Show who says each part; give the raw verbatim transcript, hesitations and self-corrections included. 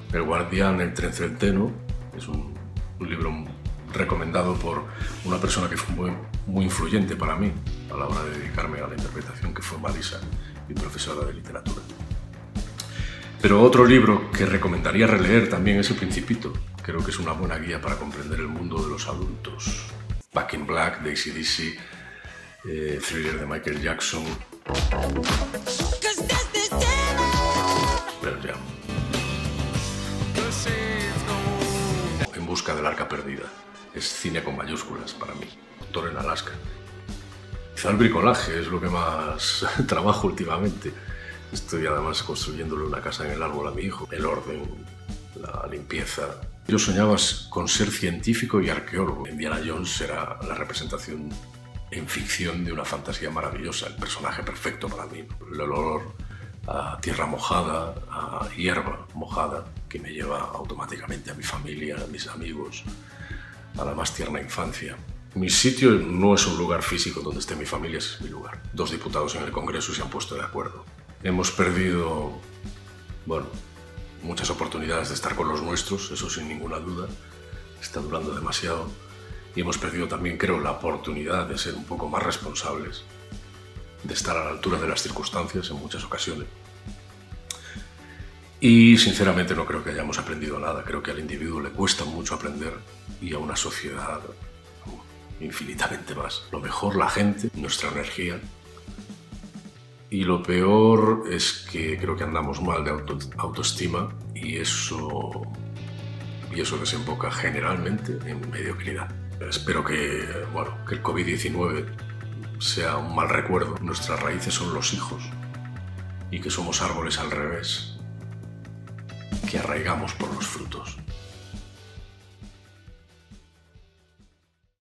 Speaker 1: El guardián entre Centeno es un, un libro recomendado por una persona que fue muy, muy influyente para mí a la hora de dedicarme a la interpretación, que fue Marisa, mi profesora de literatura. Pero otro libro que recomendaría releer también es El Principito. Creo que es una buena guía para comprender el mundo de los adultos. Back in Black de A C D C, eh, Thriller de Michael Jackson, Pearl Jam. En busca del arca perdida. Es cine con mayúsculas para mí. Doctor en Alaska. Quizá el bricolaje es lo que más trabajo últimamente. Estoy además construyéndole una casa en el árbol a mi hijo. El orden, la limpieza. Yo soñaba con ser científico y arqueólogo. Indiana Jones era la representación en ficción de una fantasía maravillosa, el personaje perfecto para mí. El olor a tierra mojada, a hierba mojada, que me lleva automáticamente a mi familia, a mis amigos, a la más tierna infancia. Mi sitio no es un lugar físico donde esté mi familia, ese es mi lugar. Dos diputados en el Congreso se han puesto de acuerdo. Hemos perdido, bueno, muchas oportunidades de estar con los nuestros, eso sin ninguna duda. Está durando demasiado. Y hemos perdido también, creo, la oportunidad de ser un poco más responsables, de estar a la altura de las circunstancias en muchas ocasiones. Y sinceramente no creo que hayamos aprendido nada. Creo que al individuo le cuesta mucho aprender y a una sociedad infinitamente más. Lo mejor la gente, nuestra energía. Y lo peor es que creo que andamos mal de auto, autoestima y eso, y eso desemboca generalmente en mediocridad. Espero que, bueno, que el COVID diecinueve sea un mal recuerdo. Nuestras raíces son los hijos y que somos árboles al revés, que arraigamos por los frutos.